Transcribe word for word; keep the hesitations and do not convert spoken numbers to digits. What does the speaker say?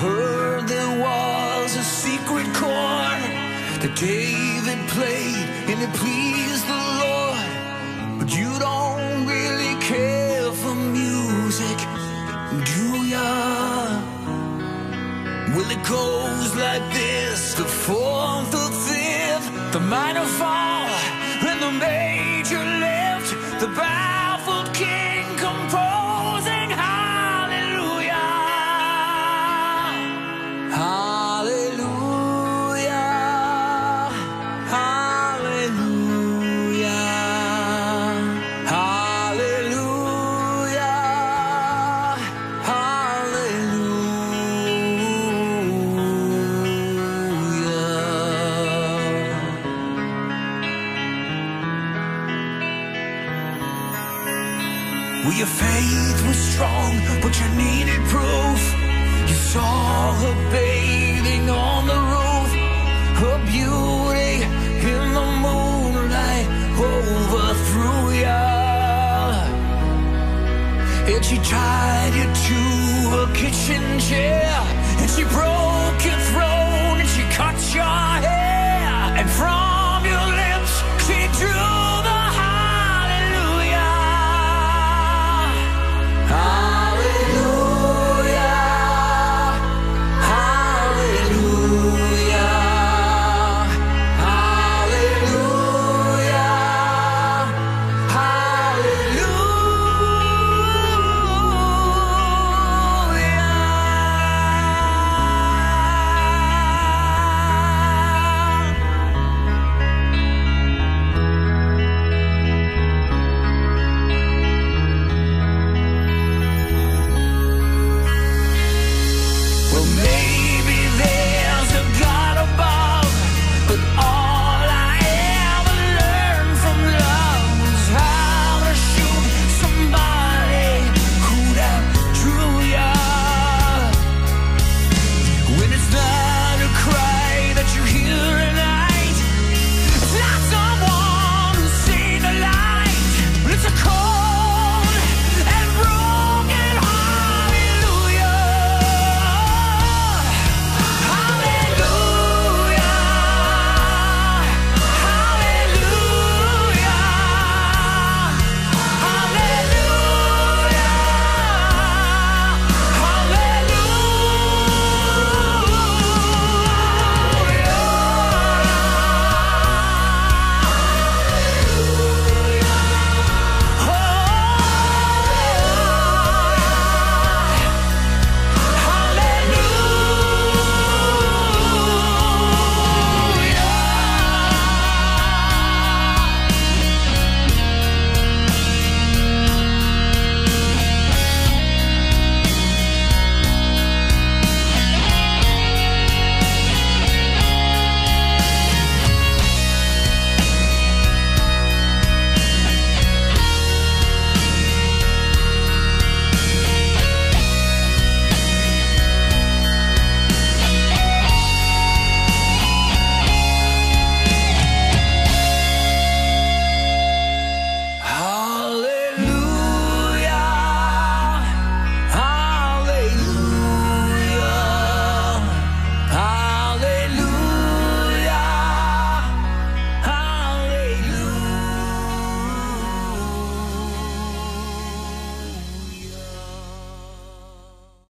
heard there was a secret chord that David played and it pleased the Lord. But you don't really care for music, do ya? Well, it goes like this: the fourth, the fifth, the minor fall, and the major lift, the baffled king composing hallelujah, hallelujah, hallelujah, hallelujah, Well, your faith was strong, but you needed proof. You saw her bathing on the roof, her beauty in the moonlight overthrew ya. And she tied you to a kitchen chair, and she broke your throne, and she cut your hair.